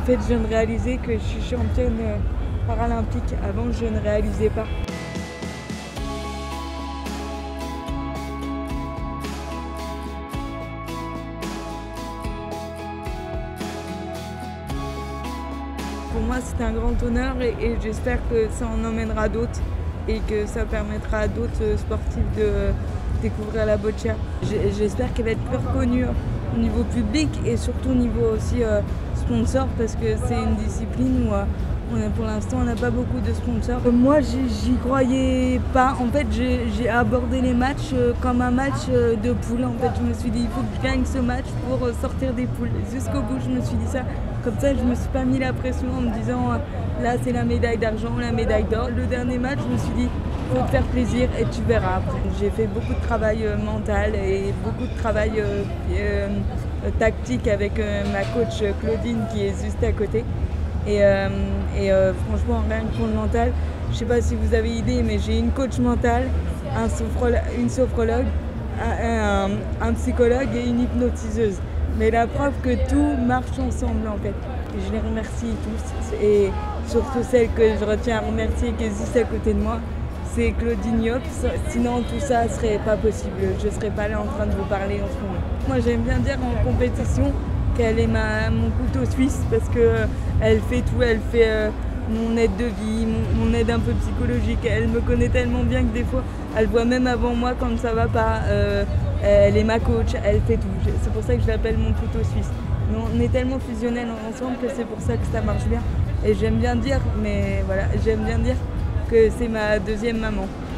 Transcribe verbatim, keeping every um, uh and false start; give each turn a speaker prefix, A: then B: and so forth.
A: fait, je viens de réaliser que je suis championne paralympique. Avant, je ne réalisais pas. Pour moi, c'est un grand honneur et, et j'espère que ça en emmènera d'autres et que ça permettra à d'autres sportifs de découvrir la boccia. J'espère qu'elle va être plus reconnue au niveau public et surtout au niveau aussi euh, sponsor, parce que c'est une discipline où euh, on a, pour l'instant on n'a pas beaucoup de sponsors. Moi j'y croyais pas, en fait j'ai abordé les matchs euh, comme un match euh, de poule. En fait je me suis dit il faut que je gagne ce match pour euh, sortir des poules. Jusqu'au bout je me suis dit ça, comme ça je me suis pas mis la pression en me disant euh, là c'est la médaille d'argent, la médaille d'or. Le dernier match je me suis dit faut te faire plaisir et tu verras après. J'ai fait beaucoup de travail euh, mental et beaucoup de travail euh, euh, tactique avec euh, ma coach Claudine qui est juste à côté. Et, euh, et euh, franchement, rien que pour le mental, je sais pas si vous avez idée, mais j'ai une coach mentale, un sophrologue, une sophrologue, un, un, un psychologue et une hypnotiseuse. Mais la preuve que tout marche ensemble en fait. Et je les remercie tous. Et surtout celle que je retiens à remercier qui est juste à côté de moi, c'est Claudine Yops. Sinon tout ça serait pas possible. Je ne serais pas là en train de vous parler en ce moment. Moi j'aime bien dire en compétition qu'elle est ma, mon couteau suisse parce qu'elle euh, fait tout, elle fait euh, mon aide de vie, mon, mon aide un peu psychologique. Elle me connaît tellement bien que des fois, elle voit même avant moi quand ça va pas. Euh, elle est ma coach, elle fait tout. C'est pour ça que je l'appelle mon couteau suisse. Mais on est tellement fusionnels ensemble que c'est pour ça que ça marche bien. Et j'aime bien dire, mais voilà, j'aime bien dire que c'est ma deuxième maman.